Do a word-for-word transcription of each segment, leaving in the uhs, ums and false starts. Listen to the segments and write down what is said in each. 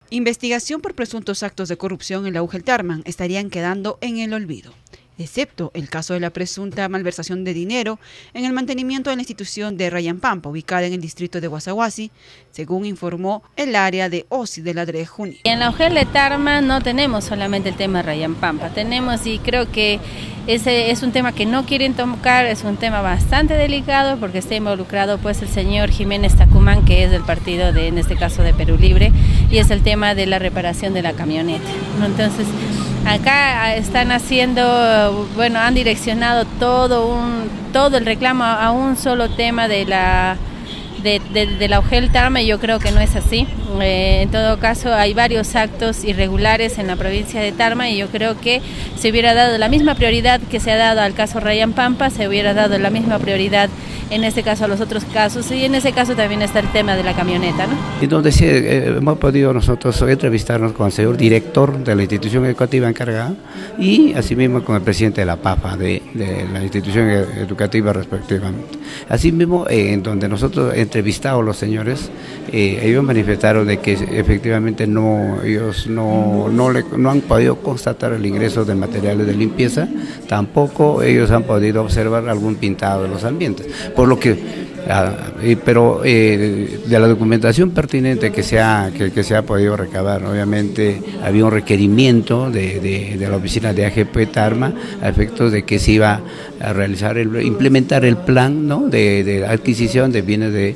Investigación por presuntos actos de corrupción en la U G E L Tarman estarían quedando en el olvido, excepto el caso de la presunta malversación de dinero en el mantenimiento de la institución de Rayampampa, ubicada en el distrito de Huasahuasi, según informó el área de O S I de la D R E Junín. En la U G E L Tarman no tenemos solamente el tema de Rayampampa, tenemos, y creo que ese es un tema que no quieren tocar, es un tema bastante delicado porque está involucrado pues el señor Jiménez Tacumán, que es del partido de, en este caso de Perú Libre, y es el tema de la reparación de la camioneta. Entonces, acá están haciendo, bueno, han direccionado todo un todo el reclamo a un solo tema de la de, de, de la U G E L Tarman, y yo creo que no es así. Eh, en todo caso, hay varios actos irregulares en la provincia de Tarma, y yo creo que se hubiera dado la misma prioridad que se ha dado al caso Rayampampa, se hubiera dado la misma prioridad en este caso a los otros casos, y en ese caso también está el tema de la camioneta, ¿no? Y donde sí eh, hemos podido nosotros entrevistarnos con el señor director de la institución educativa encargada y asimismo con el presidente de la P A F A, de, de la institución educativa respectivamente. Asimismo, eh, en donde nosotros entrevistamos a los señores, eh, ellos manifestaron de que efectivamente no, ellos no, no, le, no han podido constatar el ingreso de materiales de limpieza, tampoco ellos han podido observar algún pintado de los ambientes. Por lo que, ah, pero eh, de la documentación pertinente que se ha, que, que se ha podido recabar, obviamente había un requerimiento de, de, de la oficina de A G P Tarma a efectos de que se iba a realizar, el, implementar el plan, ¿no?, de, de adquisición de bienes de,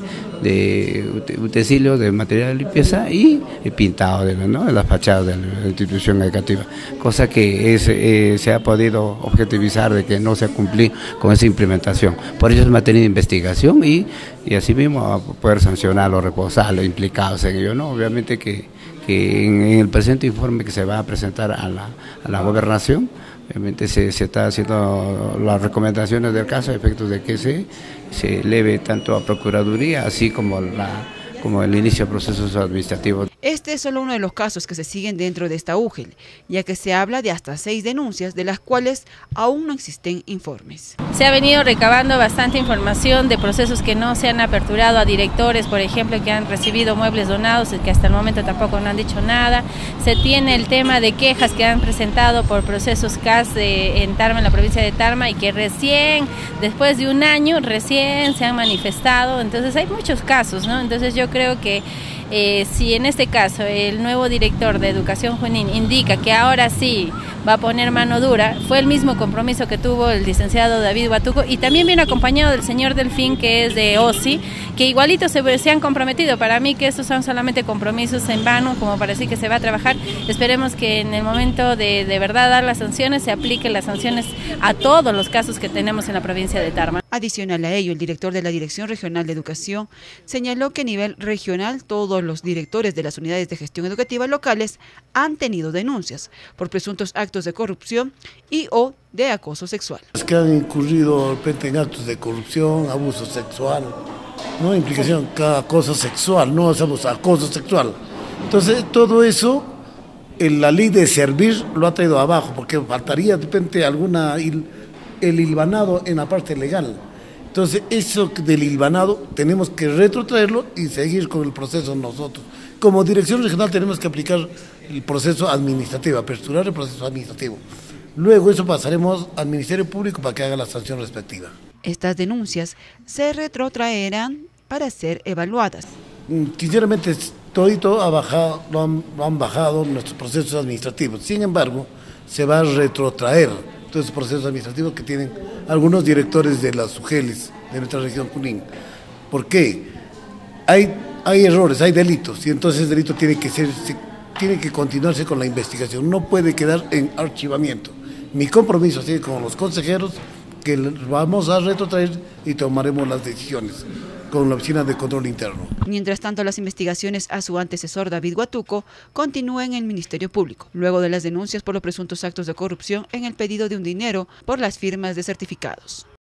de utensilios de material de limpieza y el pintado de, ¿no?, de las fachadas de la institución educativa, cosa que es, eh, se ha podido objetivizar de que no se ha cumplido con esa implementación. Por eso es materia de investigación y, y así mismo poder sancionar a los responsables implicados en ello, ¿no? Obviamente que, que en, en el presente informe que se va a presentar a la, a la gobernación, obviamente se, se está haciendo las recomendaciones del caso a efectos de que se, se eleve tanto a Procuraduría así como la como el inicio de procesos administrativos. Este es solo uno de los casos que se siguen dentro de esta U G E L, ya que se habla de hasta seis denuncias, de las cuales aún no existen informes. Se ha venido recabando bastante información de procesos que no se han aperturado a directores, por ejemplo, que han recibido muebles donados y que hasta el momento tampoco no han dicho nada. Se tiene el tema de quejas que han presentado por procesos C A S de, en Tarma, en la provincia de Tarma, y que recién, después de un año, recién se han manifestado. Entonces hay muchos casos, ¿no? Entonces yo creo que eh, si en este caso el nuevo director de Educación Junín indica que ahora sí va a poner mano dura, fue el mismo compromiso que tuvo el licenciado David Huatuco, y también viene acompañado del señor Delfín, que es de O S I, que igualito se, se han comprometido. Para mí que estos son solamente compromisos en vano, como para decir que se va a trabajar. Esperemos que en el momento de de verdad dar las sanciones, se apliquen las sanciones a todos los casos que tenemos en la provincia de Tarma. Adicional a ello, el director de la Dirección Regional de Educación señaló que a nivel regional todos los directores de las unidades de gestión educativa locales han tenido denuncias por presuntos actos de corrupción y o de acoso sexual. Los que han incurrido de repente en actos de corrupción, abuso sexual, no implicación, acoso sexual, no hacemos acoso sexual. Entonces todo eso, en la ley de servir lo ha traído abajo, porque faltaría de repente alguna el hilvanado en la parte legal. Entonces eso del hilvanado tenemos que retrotraerlo y seguir con el proceso nosotros. Como dirección regional tenemos que aplicar el proceso administrativo, aperturar el proceso administrativo. Luego eso pasaremos al Ministerio Público para que haga la sanción respectiva. Estas denuncias se retrotraerán para ser evaluadas. Sinceramente, todito ha bajado, lo, han, lo han bajado nuestros procesos administrativos. Sin embargo, se va a retrotraer todos esos procesos administrativos que tienen algunos directores de las U G E Ls de nuestra región Junín. ¿Por qué? Hay, hay errores, hay delitos, y entonces el delito tiene que ser, tiene que continuarse con la investigación, no puede quedar en archivamiento. Mi compromiso así con los consejeros, que vamos a retrotraer y tomaremos las decisiones con la Oficina de Control Interno. Mientras tanto, las investigaciones a su antecesor David Huatuco continúan en el Ministerio Público, luego de las denuncias por los presuntos actos de corrupción en el pedido de un dinero por las firmas de certificados.